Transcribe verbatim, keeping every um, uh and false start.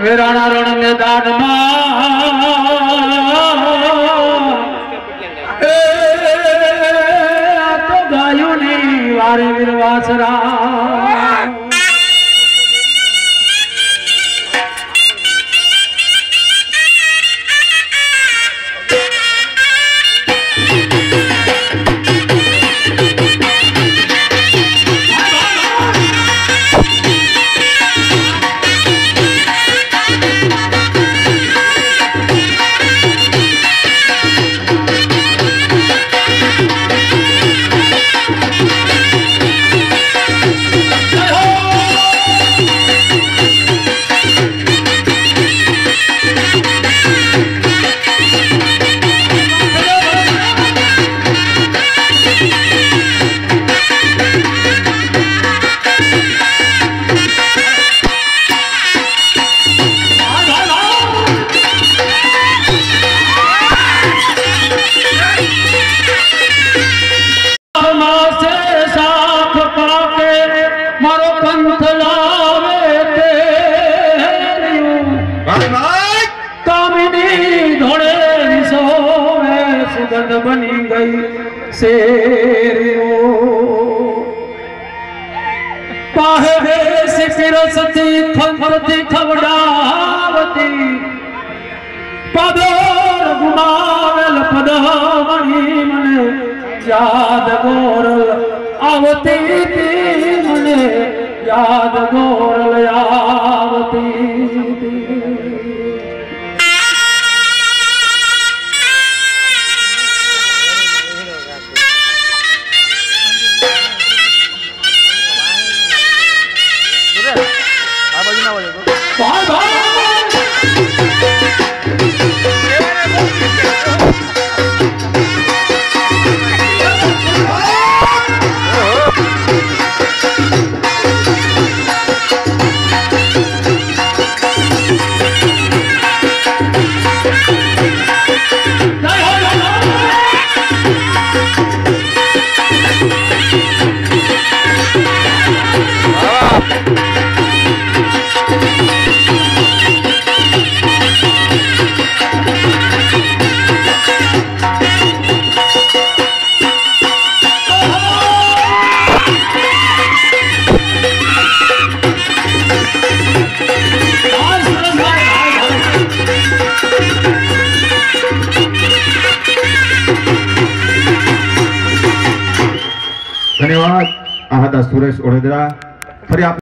राणा रण मैदान तो गायों ने वारे विरवासरा बनी गई शेरियो पाहे सिरसती थंगती खवडावती पदोर गुमावेल पदमणी मने याद गोरल आवती थी मने याद गोरल आवती थी। भाई भाई धन्यवाद। आ था सुरेश ओडेदरा। फरी आप